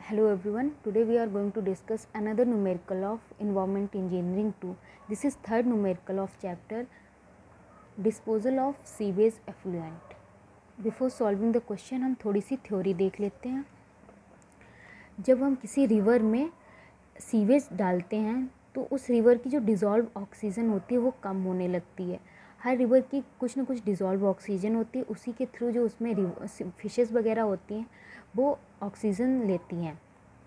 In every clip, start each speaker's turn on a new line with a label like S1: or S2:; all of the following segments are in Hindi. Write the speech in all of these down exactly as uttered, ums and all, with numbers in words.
S1: Hello everyone, today we are going to discuss another numerical of Environment Engineering two. This is third numerical of chapter Disposal of Sewage Effluent. Before solving the question हम थोड़ी सी थ्योरी देख लेते हैं। जब हम किसी रिवर में सीवेज डालते हैं तो उस रिवर की जो डिज़ोल्व ऑक्सीजन होती है वो कम होने लगती है। हर रिवर की कुछ ना कुछ डिज़ोल्व ऑक्सीजन होती है, उसी के थ्रू जो उसमें फिशेस वगैरह होती हैं वो ऑक्सीजन लेती हैं।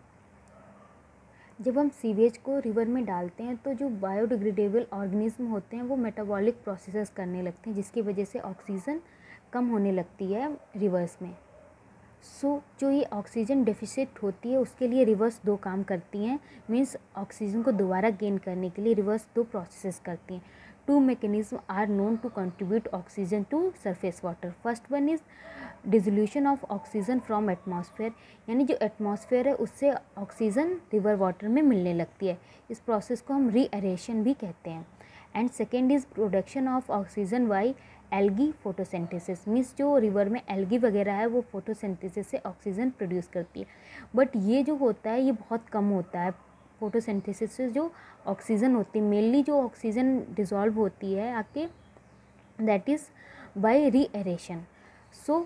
S1: जब हम सीवेज को रिवर में डालते हैं तो जो बायोडिग्रेडेबल ऑर्गेनिज्म होते हैं वो मेटाबॉलिक प्रोसेसेस करने लगते हैं, जिसकी वजह से ऑक्सीजन कम होने लगती है रिवर्स में। सो so, जो ये ऑक्सीजन डेफिसिट होती है उसके लिए रिवर्स दो काम करती हैं। मीन्स ऑक्सीजन को दोबारा गेन करने के लिए रिवर्स दो प्रोसेसेस करती हैं। Two mechanisms are known to contribute oxygen to surface water. First one is dissolution of oxygen from atmosphere, यानी जो एटमॉस्फेयर है उससे ऑक्सीजन रिवर वाटर में मिलने लगती है। इस प्रोसेस को हम रीएरेशन भी कहते हैं। And second is production of oxygen by algae photosynthesis. Means जो रिवर में एल्गी वगैरह है वो फोटोसिंथेसिस से ऑक्सीजन प्रोड्यूस करती है, बट ये जो होता है ये बहुत कम होता है। फोटोसिंथेसिस से जो ऑक्सीजन होती है, मेनली जो ऑक्सीजन डिज़ोल्व होती है आके, that is by reaeration. So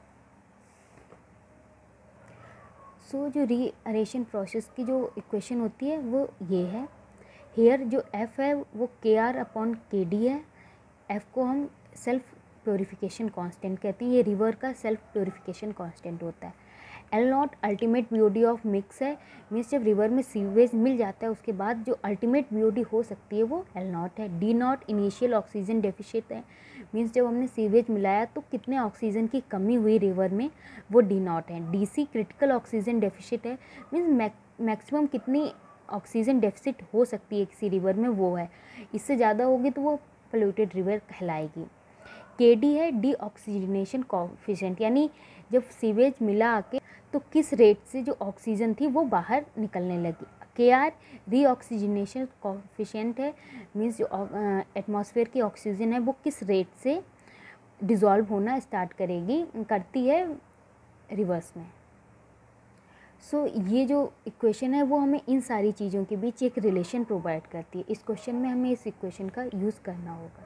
S1: so जो रीएरेशन प्रोसेस की जो इक्वेशन होती है वो ये है। हेयर जो एफ है वो K R upon K D है। एफ को हम सेल्फ प्योरीफिकेशन कांस्टेंट कहते हैं, ये रिवर का सेल्फ प्योरीफिकेशन कांस्टेंट होता है। L not ultimate B O D of mix है। मीन्स जब रिवर में सीवेज मिल जाता है उसके बाद जो अल्टीमेट बी ओ डी हो सकती है वो एल नॉट है। D not initial oxygen deficit है। मीन्स जब हमने सीवेज मिलाया तो कितने ऑक्सीजन की कमी हुई रिवर में, वो डी नॉट है। D C critical oxygen deficit है। मीन्स मैक्सिमम कितनी ऑक्सीजन डेफिसिट हो सकती है किसी रिवर में वो है। इससे ज़्यादा होगी तो वो पोल्यूटेड रिवर कहलाएगी। के डी है डी ऑक्सीजनेशन कोफिशिएंट, यानी जब सीवेज मिला आके तो किस रेट से जो ऑक्सीजन थी वो बाहर निकलने लगी। K R reoxygenation coefficient है। मीन्स जो एटमॉस्फेयर की ऑक्सीजन है वो किस रेट से डिज़ोल्व होना स्टार्ट करेगी करती है रिवर्स में। सो so, ये जो इक्वेशन है वो हमें इन सारी चीज़ों के बीच एक रिलेशन प्रोवाइड करती है। इस क्वेश्चन में हमें इस इक्वेशन का यूज़ करना होगा।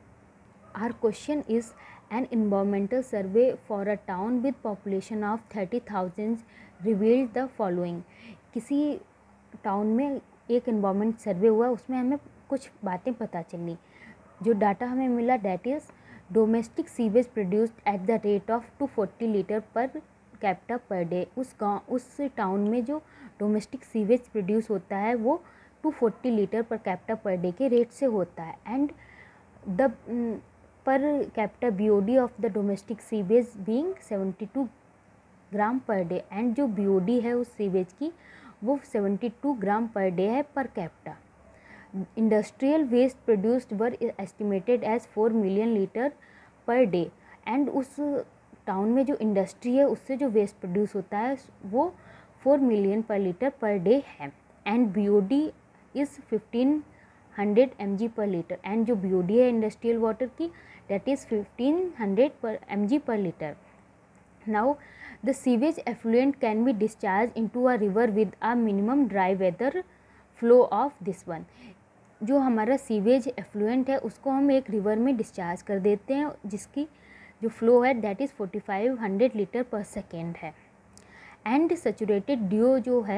S1: Our question is an environmental survey for a town with population of thirty thousand revealed the following। किसी टाउन में एक environment सर्वे हुआ, उसमें हमें कुछ बातें पता चली। जो डाटा हमें मिला that is domestic sewage produced at the rate of two forty litre per capita per day. उस गाँव उस टाउन में जो डोमेस्टिक सीवेज प्रोड्यूस होता है वो two forty litre per capita per day के रेट से होता है। And the per capita B O D of the domestic sewage being seventy two gram per day. And जो बी ओ डी है उस सीवेज की वो seventy two gram per day है per capita. Industrial waste produced were estimated as four million litre per day. And उस टाउन में जो इंडस्ट्री है उससे जो वेस्ट प्रोड्यूस होता है वो four million per litre per day है। And B O D is fifteen hundred M G per litre. And जो बी ओ डी है इंडस्ट्रियल वाटर की that is fifteen hundred per mg per liter. Now the sewage effluent can be discharged into a river with a minimum dry weather flow of this one। जो हमारा सीवेज एफ्लुएंट है उसको हम एक रिवर में डिस्चार्ज कर देते हैं जिसकी जो फ्लो है that is forty five hundred litre per second है। एंड सैचुरेटेड डी ओ जो है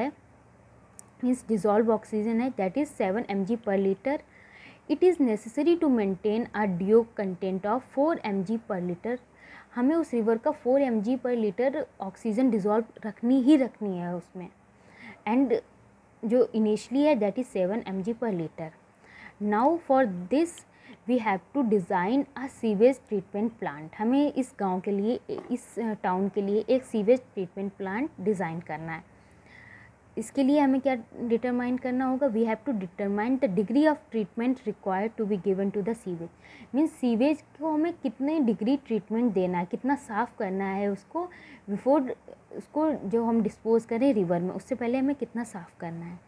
S1: मीन्स डिज़ोल्व ऑक्सीजन है that is seven M G per litre. It is necessary to maintain a D O content of four M G per litre. हमें उस रिवर का four M G per litre oxygen dissolve रखनी ही रखनी है उसमें। एंड जो इनिशली है that is seven M G per litre. Now for this we have to design a sewage treatment plant. हमें इस गांव के लिए, इस टाउन के लिए एक सीवेज ट्रीटमेंट प्लांट डिज़ाइन करना है। इसके लिए हमें क्या डिटरमाइन करना होगा, we have to determine the degree of treatment required to be given to the sewage. Means sewage को हमें कितने डिग्री ट्रीटमेंट देना है, कितना साफ़ करना है उसको बिफोर उसको जो हम डिस्पोज करें रिवर में, उससे पहले हमें कितना साफ़ करना है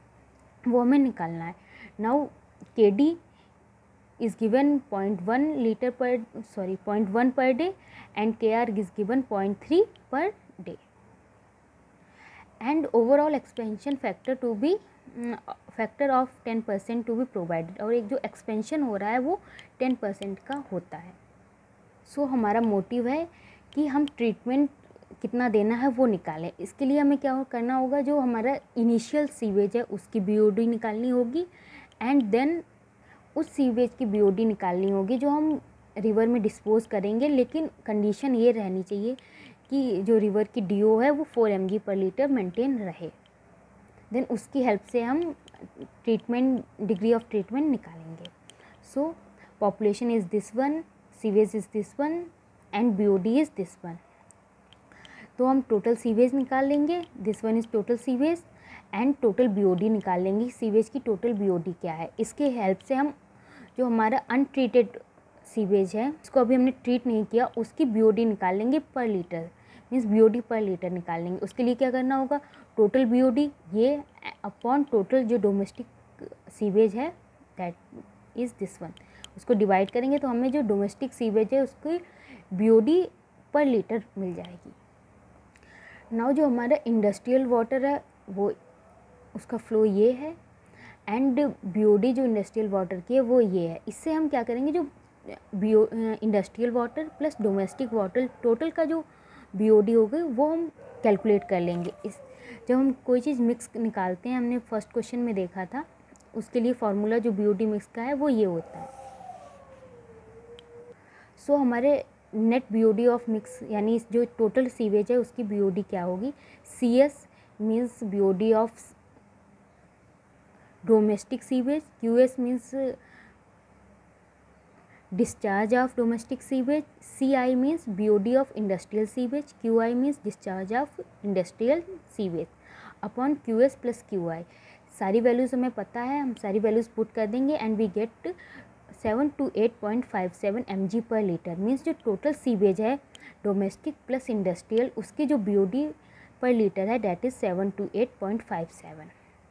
S1: वो हमें निकालना है। Now K D is given point one litre per sorry point one per day and K R is given point three per day. And overall expansion factor to be factor of ten percent to be provided, और एक जो एक्सपेंशन हो रहा है वो टेन परसेंट का होता है। सो so, हमारा मोटिव है कि हम ट्रीटमेंट कितना देना है वो निकालें। इसके लिए हमें क्या करना होगा, जो हमारा इनिशियल सीवेज है उसकी बीओडी निकालनी होगी, एंड देन उस सीवेज की बीओडी निकालनी होगी जो हम रिवर में डिस्पोज करेंगे, लेकिन कंडीशन ये रहनी चाहिए कि जो रिवर की डीओ है वो four M G per litre maintain रहे। देन उसकी हेल्प से हम ट्रीटमेंट डिग्री ऑफ ट्रीटमेंट निकालेंगे। So population is this one, sewage is this one, and BOD is this one. तो हम टोटल सीवेज निकाल लेंगे, this one is total sewage, and total BOD निकाल लेंगे, सीवेज की टोटल बीओडी क्या है। इसके हेल्प से हम जो हमारा अनट्रीटेड सीवेज है, इसको अभी हमने ट्रीट नहीं किया, उसकी बीओडी निकाल लेंगे per litre, means BOD per litre निकाल लेंगे। उसके लिए क्या करना होगा, टोटल बीओडी ये अपॉन टोटल जो डोमेस्टिक सीवेज है दैट इज़ दिस वन, उसको डिवाइड करेंगे तो हमें जो डोमेस्टिक सीवेज है उसकी बीओडी पर लीटर मिल जाएगी। नाउ जो हमारा इंडस्ट्रियल वाटर है वो उसका फ्लो ये है, एंड बीओडी जो इंडस्ट्रियल वाटर की है वो ये है। इससे हम क्या करेंगे, जो बियो industrial water plus domestic water total का जो बीओडी होगी वो हम कैलकुलेट कर लेंगे। इस जब हम कोई चीज़ मिक्स निकालते हैं, हमने फर्स्ट क्वेश्चन में देखा था, उसके लिए फार्मूला जो बीओडी मिक्स का है वो ये होता है। सो so, हमारे नेट बीओडी ऑफ मिक्स यानी जो टोटल सीवेज है उसकी बीओडी क्या होगी, C S means BOD of domestic sewage, Q S means discharge of domestic sewage, C I means B O D of industrial sewage, Q I means discharge of industrial sewage upon Q S plus Q I। सारी वैल्यूज़ हमें पता है, हम सारी वैल्यूज़ पुट कर देंगे and we get seven two eight point five seven M G per litre, means जो टोटल सीवेज है डोमेस्टिक प्लस इंडस्ट्रियल उसकी जो B O D per litre है that is seven two eight point five seven.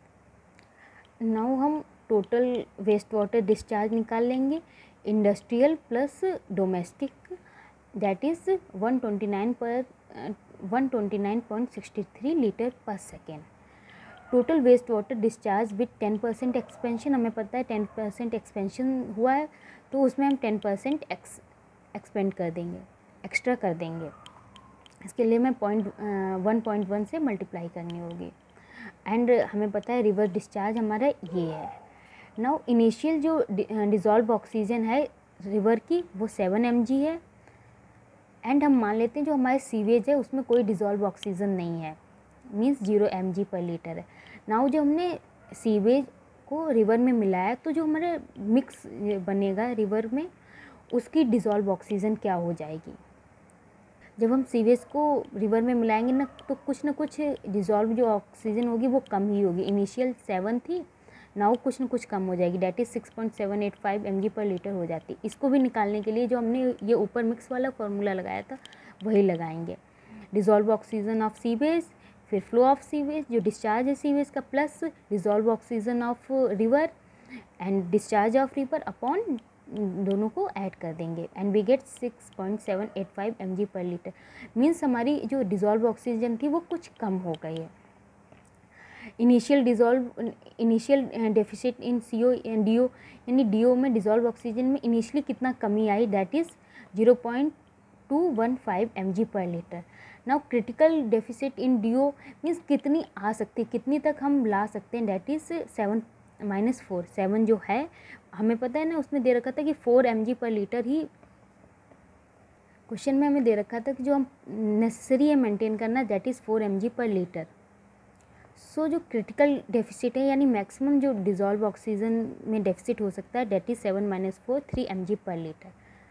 S1: Now हम टोटल वेस्ट वाटर डिस्चार्ज निकाल लेंगे, industrial plus domestic that is one twenty nine per one twenty nine point sixty three litre per second. Total waste water discharge with ten percent expansion, हमें पता है टेन परसेंट एक्सपेंशन हुआ है तो उसमें हम टेन परसेंट एक्स एक्सपेंड कर देंगे, एक्स्ट्रा कर देंगे। इसके लिए मैं पॉइंट वन पॉइंट वन से मल्टीप्लाई करनी होगी, एंड हमें पता है रिवर डिस्चार्ज हमारा ये है। नाउ इनिशियल जो डिज़ोल्व ऑक्सीजन है रिवर की वो सेवन एम जी है, एंड हम मान लेते हैं जो हमारे सीवेज है उसमें कोई डिज़ोल्व ऑक्सीजन नहीं है, means zero M G per litre है। नाउ जो हमने सीवेज को रिवर में मिलाया तो जो हमारे मिक्स बनेगा रिवर में उसकी डिज़ोल्व ऑक्सीजन क्या हो जाएगी। जब हम सीवेज को रिवर में मिलाएंगे ना तो कुछ ना कुछ डिज़ोल्व जो ऑक्सीजन होगी वो कम ही होगी। इनिशियल सेवन थी, नाउ कुछ ना कुछ कम हो जाएगी, that is six point seven eight five M G per litre हो जाती। इसको भी निकालने के लिए जो हमने ये ऊपर मिक्स वाला फार्मूला लगाया था वही लगाएंगे, डिज़ोल्व ऑक्सीजन ऑफ सीवेज, फिर फ्लो ऑफ सीवेज जो डिस्चार्ज है सीवेज का, plus dissolve oxygen of river and discharge of river upon दोनों को ऐड कर देंगे and we get six point seven eight five M G per litre, means हमारी जो डिज़ोल्व ऑक्सीजन थी वो कुछ कम हो गई है। Initial dissolve initial deficit in C O and D O यानी डी ओ में डिज़ोल्व ऑक्सीजन में इनिशियली कितना कमी आई, that is zero point two one five M G per litre. Now critical deficit in D O means कितनी आ सकती है, कितनी तक हम ला सकते हैं, that is seven minus four. Seven जो है हमें पता है ना, उसमें दे रखा था कि four M G per litre ही क्वेश्चन में हमें दे रखा था कि जो हम नेसेसरी है मेंटेन करना that is four M G per litre. सो जो क्रिटिकल डेफिसिट है यानी मैक्सिमम जो डिज़ोल्व ऑक्सीजन में डेफिसिट हो सकता है that is seven minus four three M G per litre.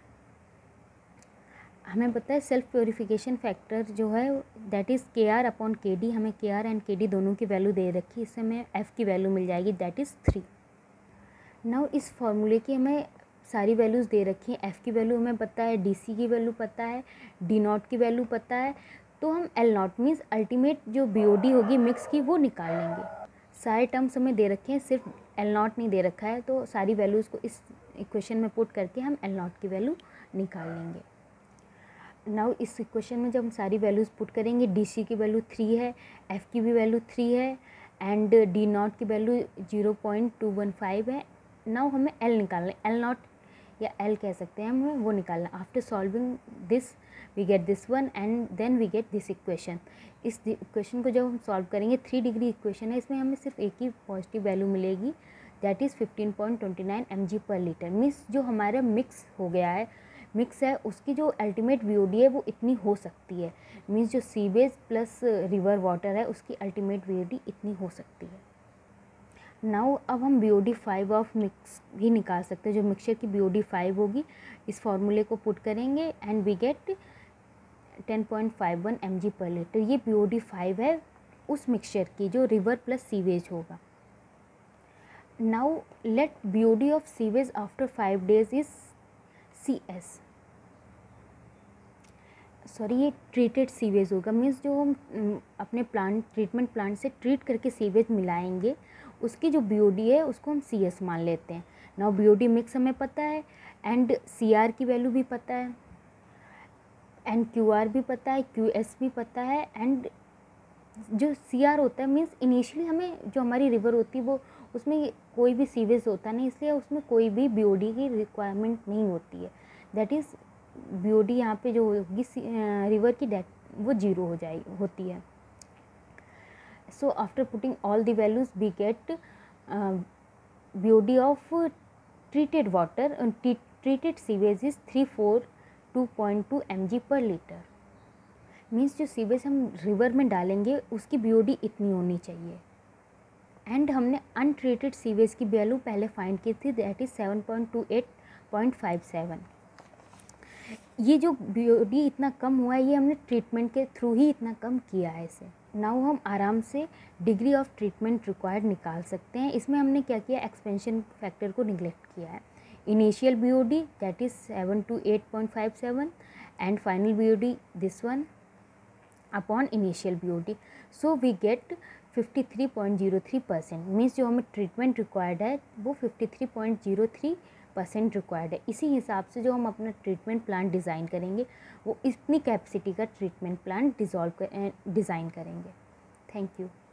S1: हमें पता है सेल्फ प्योरीफिकेशन फैक्टर जो है that is K R upon K D, हमें के आर एंड के डी दोनों की वैल्यू दे रखी है, इससे हमें एफ़ की वैल्यू मिल जाएगी दैट इज़ थ्री। नाउ इस फॉर्मूले की हमें सारी वैल्यूज़ दे रखी हैं, एफ़ की वैल्यू हमें पता है, डी सी की वैल्यू पता है, डी नॉट की वैल्यू पता है, तो हम एल नॉट मीन्स अल्टीमेट जो बी ओ डी होगी मिक्स की वो निकाल लेंगे। सारे टर्म्स हमें दे रखे हैं, सिर्फ एल नॉट नहीं दे रखा है, तो सारी वैल्यूज़ को इस इक्वेशन में पुट करके हम एल नॉट की वैल्यू निकाल लेंगे। नाउ इस इक्वेशन में जब हम सारी वैल्यूज़ पुट करेंगे, डी सी की वैल्यू थ्री है, एफ़ की भी वैल्यू थ्री है एंड डी नॉट की value zero point two one five है। नाउ हमें एल निकालना है, एल नॉट या एल कह सकते हैं हमें, वो निकालना। After solving this we get this one and then we get this equation. इस इक्वेशन को जब हम सॉल्व करेंगे, थ्री डिग्री इक्वेशन है, इसमें हमें सिर्फ एक ही पॉजिटिव वैल्यू मिलेगी, that is fifteen point twenty nine M G per litre. Means जो हमारा मिक्स हो गया है, मिक्स है, उसकी जो अल्टीमेट वी ओ डी है वो इतनी हो सकती है। मीन्स जो सीवेज प्लस रिवर वाटर है उसकी अल्टीमेट वी ओ डी इतनी हो सकती है। नाउ अब हम B O D five of mix भी निकाल सकते हैं, जो मिक्सचर की बी ओ डी फाइव होगी। इस फार्मूले को पुट करेंगे and we get ten point five one M G per litre. ये बी ओ डी फाइव है उस मिक्सचर की जो रिवर प्लस सीवेज होगा। Now let B O D of sewage after five days is C S, sorry ये ट्रीटेड सीवेज होगा। मीन्स जो हम अपने प्लांट ट्रीटमेंट प्लांट से ट्रीट करके सीवेज मिलाएंगे, उसकी जो बी ओ डी है उसको हम सी एस मान लेते हैं। Now B O D mix हमें पता है एंड सी आर की वैल्यू भी पता है एंड क्यू आर भी पता है, क्यू एस भी पता है एंड जो सी आर होता है मीन्स इनिशियली हमें जो हमारी रिवर होती है वो उसमें कोई भी सीवेज होता नहीं, इसलिए उसमें कोई भी बी ओ डी की रिक्वायरमेंट नहीं होती है। That is B O D यहाँ पे जो होगी रिवर की डेट वो जीरो हो जाएगी होती है। So after putting all the values we get B O D of treated water, treated sewage is three four two point two M G per litre. Means जो सीवेज हम रिवर में डालेंगे उसकी बी ओ डी इतनी होनी चाहिए। एंड हमने अनट्रीटेड सीवेज की वैल्यू पहले फाइंड की थी, that is seven point two eight point five seven. ये जो बी ओ डी इतना कम हुआ है ये हमने ट्रीटमेंट के थ्रू ही इतना कम किया है इसे। नाउ हम आराम से डिग्री ऑफ ट्रीटमेंट रिक्वायर्ड निकाल सकते हैं। इसमें हमने क्या किया, एक्सपेंशन फैक्टर को निगलेक्ट किया है। Initial B O D that is seven two eight point five seven and final B O D this one upon initial B O D. So we get fifty three point zero three percent. Means जो हमें ट्रीटमेंट रिक्वायर्ड है वो fifty three point zero three percent required है। इसी हिसाब से जो हम अपना ट्रीटमेंट प्लांट डिज़ाइन करेंगे वो इतनी कैपेसिटी का ट्रीटमेंट प्लांट डिज़ोल्व डिज़ाइन करेंगे। Thank you.